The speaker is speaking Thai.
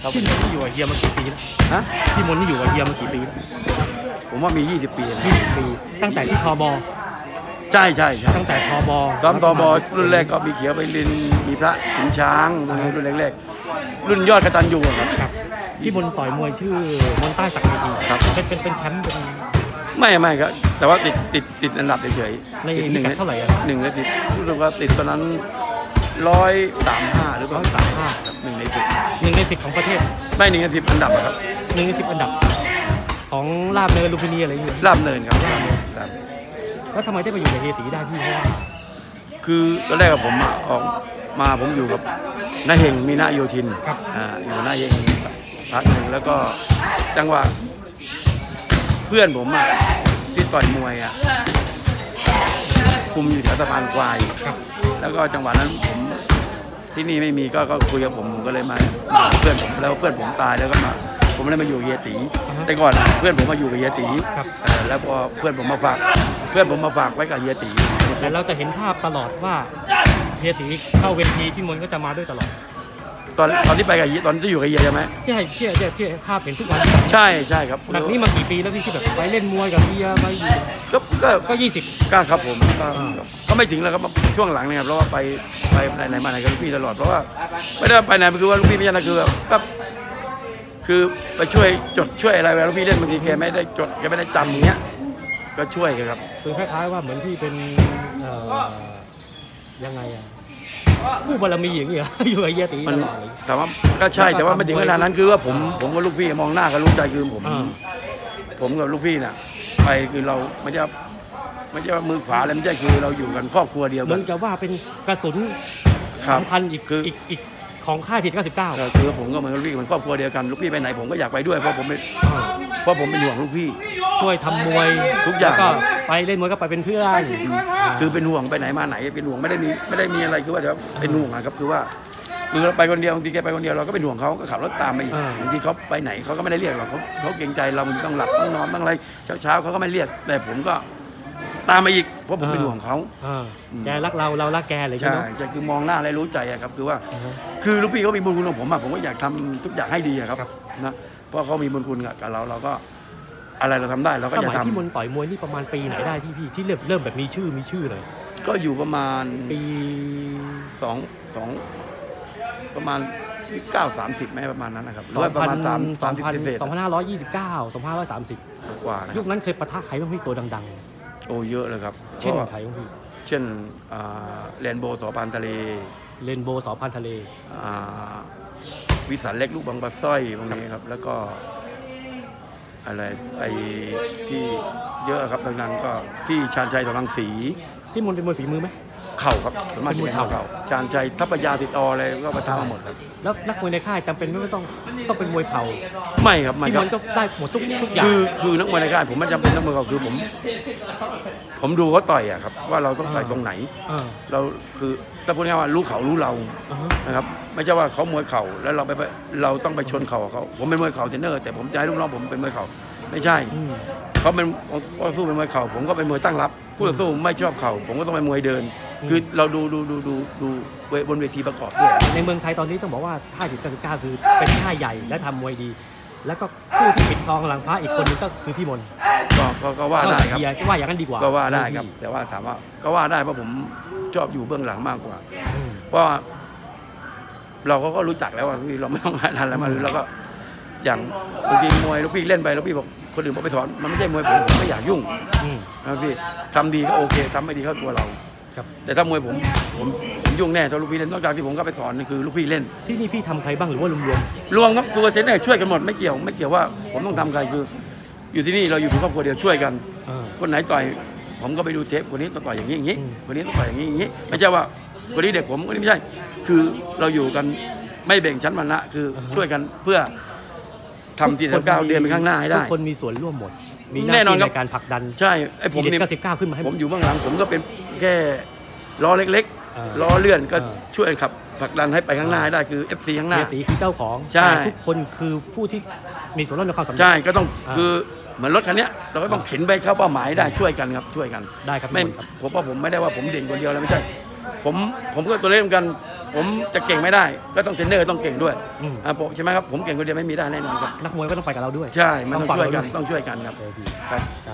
พี่มนนี่อยู่กับเฮียมากี่ปีแล้วฮะพี่มนนี่อยู่กับเฮียมากี่ปีผมว่ามี20 ปี 20 ปีตั้งแต่ที่ทบใช่ตั้งแต่ทบซ้อมทบรุ่นแรกก็มีเขียวไปลินมีพระขุนช้างรุ่นแรกๆรุ่นยอดกตัญญูครับพี่มนต่อยมวยชื่อมนใต้ศักดิ์ดีครับเป็นแชมป์เป็นไม่ครับแต่ว่าติดอันดับเฉยๆในหนึ่งเท่าไหร่อ่ะ 1 ใน 10รู้สึกว่าติดตอนนั้น135หรือ135ครับ1 ใน 10 1 ใน 10ของประเทศไม่1 ใน 10อันดับครับ 1 ใน 10อันดับของลาบเนินลุมพินีอะไรอย่างเงี้ยลาบเนินครับแล้วทำไมได้มาอยู่ในเฮตีได้พี่เพราะว่าคือตอนแรกกับผมออกมาผมอยู่กับนายเฮงมีนาโยธินอยู่นายเฮงพักหนึ่งแล้วก็จังหวะเพื่อนผมที่ต่อยมวยคุมอยู่แถวสะพานควายแล้วก็จังหวะนั้นผมที่นี่ไม่มีก็คุยกับผมก็เลยมาเพื่อนผมแล้วเพื่อนผมตายแล้วก็มาผมเลยมาอยู่เฮียตีแต่ก่อนเพื่อนผมมาอยู่กับเฮียตีแล้วพอเพื่อนผมมาฝากไว้กับเฮียตีแต่เราจะเห็นภาพตลอดว่าเฮียตีเข้าเวทีพี่มนก็จะมาด้วยตลอดตอนที่ไปกับตอนที่อยู่กับเฮียใช่ไหมใช่ภาพเห็นทุกวันใช่ครับแบบนี้มากี่ปีแล้วพี่ที่แบบไปเล่นมวยกับเฮียไปก็20 ก็ครับผมก็ไม่ถึงแล้วครับช่วงหลังเนี่ยเพราะว่าไปไหนมาไหนกับลูกพี่ตลอดเพราะว่าไม่ได้ไปไหนคือว่าลูกพี่ไม่ใช่นะคือก็คือไปช่วยจดช่วยอะไรเวลาลูกพี่เล่นบางทีแกไม่ได้จดแกไม่ได้จำอย่างเงี้ยก็ช่วยกันครับคือคล้ายๆว่าเหมือนพี่เป็นยังไงผู้บารมีอย่างเงี้ยอยู่กับเฮียตีตลอดแต่ว่าก็ใช่แต่ว่าไม่ถึงขนาดนั้นคือว่าผมกับลูกพี่มองหน้ากันรู้ใจคือผมกับลูกพี่น่ะไปคือเราไม่ใช่ว่ามือขวาอะไรไม่ใช่คือเราอยู่กันครอบครัวเดียวกันเหมือนกับว่าเป็นกระสุนสำคัญอีกของค่ายที99 คือผมก็เหมือนลูกพี่มันครอบครัวเดียวกันลูกพี่ไปไหนผมก็อยากไปด้วยเพราะผมเป็นห่วงลูกพี่ช่วยทำมวยทุกอย่างก็ไปเล่นมวยก็ไปเป็นเพื่อนคือเป็นห่วงไปไหนมาไหนเป็นห่วงไม่ได้มีอะไรคือว่าจะเป็นห่วงครับคือว่าเราไปคนเดียวบางทีแกไปคนเดียวเราก็เป็นห่วงเขาก็ขับรถตามไปอีกบางทีเขาไปไหนเขาก็ไม่ได้เรียกเราเขาเกรงใจเรามันต้องหลับต้องนอนต้องอะไรเช้าเขาก็ไม่เรียกแต่ผมก็ตามมาอีกเพราะผมเป็นห่วงเขาแกรักเรารักแกเลยใช่จะคือมองหน้าอะไรรู้ใจครับคือว่าคือลูกพี่เขามีบุญคุณของผมผมก็อยากทำทุกอย่างให้ดีครับนะเพราะเขามีบุญคุณกับเราก็อะไรเราทำได้เราก็จะทำที่มนต่อยมวยนี่ประมาณปีไหนได้ที่เริ่มแบบมีชื่อเลยก็อยู่ประมาณปีประมาณ930ไหมประมาณนั้นนะครับประมาณ 2529 2530กว่ายุคนั้นเคยปะทะใครบ้างพี่ตัวดังๆโอ้เยอะเลยครับเช่นใครบ้างพี่เช่นเรนโบว์ส.พันทะเลวิสันเล็กลูกบางปลาสร้อยพวกนี้ครับแล้วก็อะไรที่เยอะครับดังๆก็พี่ชาญชัยสรังสีพี่มนเป็นมวยฝีมือไหมเข่าครับสามารถเป็นเข่าชาญชัยทัพพยาติดออะไรก็มาทำมาหมดครับแล้วนักมวยในค่ายจำเป็นไม่ต้องเป็นมวยเข่าไม่ครับพี่มนก็ได้หมดทุกอย่างคือนักมวยในค่ายผมไม่จำเป็นนักมวยเข่าคือผมดูเขาต่อยครับว่าเราต้องต่อยตรงไหนเราคือถ้าพูดง่ายว่ารู้เขารู้เรานะครับไม่ใช่ว่าเขามวยเข่าแล้วเราต้องไปชนเข่าเขาผมเป็นมวยเข่าเทรนเนอร์แต่ผมจะให้ลูกน้องผมเป็นมวยเข่าไม่ใช่เขาเป็นสู้เป็นมวยเข่าผมก็เป็นมวยตั้งรับผู้ต่อสู้ไม่ชอบเข่าผมก็ต้องเป็นมวยเดินคือเราดูบนเวทีประกอบด้วยในเมืองไทยตอนนี้ต้องบอกว่าค่าย99คือเป็นค่ายใหญ่และทำมวยดีแล้วก็ผู้ที่ปิดทองหลังพระอีกคนนึงก็คือพี่มนก็ว่าได้ครับว่าอย่างนั้นดีกว่าก็ว่าได้ครับแต่ว่าถามว่าก็ว่าได้เพราะผมชอบอยู่เบื้องหลังมากกว่าเพราะเราก็รู้จักแล้วว่าเราไม่ต้องทำอะไรมาแล้วก็อย่างบางทีมวยลูกพี่เล่นไปแล้วพี่บอกคนอื่นบอกไปถอนมันไม่ใช่มวยผมไม่อยากยุ่งนะพี่ทำดีก็โอเคทำไม่ดีเข้าตัวเราแต่ถ้ามวยผมยุ่งแน่ถ้าลูกพี่เล่นนอกจากที่ผมก็ไปถอนนี่คือลูกพี่เล่นที่นี่พี่ทำใครบ้างหรือว่ารวมครับตัวเทรนเนอร์ช่วยกันหมดไม่เกี่ยวว่าผมต้องทำใครคืออยู่ที่นี่เราอยู่เป็นครอบครัวเดียวช่วยกันคนไหนต่อยผมก็ไปดูเทปคนนี้ต่อยอย่างนี้คนนี้ต่อยอย่างนี้ไม่ใช่ว่าคนนี้เด็กผมคนนี้ไม่ใช่คือเราอยู่กันไม่แบ่งชั้นวรรณะคือช่วยกันเพื่อทำที่19 เดือนไปข้างหน้าให้ได้ทุกคนมีส่วนร่วมหมดมีหน้าที่ในการผลักดันใช่ไอ้ผมนี่99ขึ้นมาให้ผมอยู่เบื้องหลังผมก็เป็นแค่ล้อเล็กๆล้อเลื่อนก็ช่วยขับผลักดันให้ไปข้างหน้าให้ได้คือ FC ข้างหน้าตีคือเจ้าของทุกคนคือผู้ที่มีส่วนร่วมในความสำเร็จใช่ก็ต้องคือเหมือนรถคันนี้เราก็ต้องเข็นไปเข้าเป้าหมายได้ช่วยกันครับช่วยกันได้ครับไม่ผมว่าผมไม่ได้ว่าผมเด่นคนเดียวแล้วไม่ใช่ผมก็ตัวเล่นเหมือนกันผมจะเก่งไม่ได้ก็ต้องเทรนเนอร์ต้องเก่งด้วยผมใช่ไหมครับผมเก่งคนเดียวไม่มีได้แน่นอนครับนักมวยก็ต้องไปกับเราด้วยใช่มันต้องช่วยกันครับ